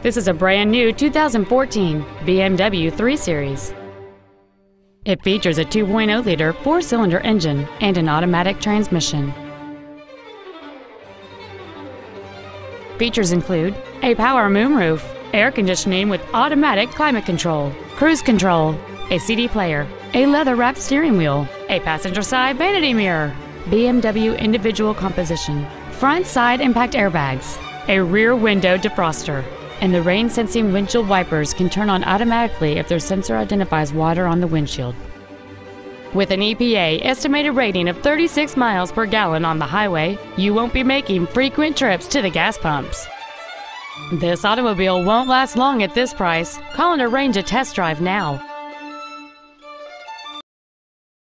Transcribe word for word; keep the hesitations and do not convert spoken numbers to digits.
This is a brand new two thousand fourteen B M W three series. It features a two point oh liter four-cylinder engine and an automatic transmission. Features include a power moonroof, air conditioning with automatic climate control, cruise control, a C D player, a leather-wrapped steering wheel, a passenger side vanity mirror, B M W individual composition, front side impact airbags, a rear window defroster, and the rain-sensing windshield wipers can turn on automatically if their sensor identifies water on the windshield. With an E P A estimated rating of thirty-six miles per gallon on the highway, you won't be making frequent trips to the gas pumps. This automobile won't last long at this price. Call and arrange a test drive now.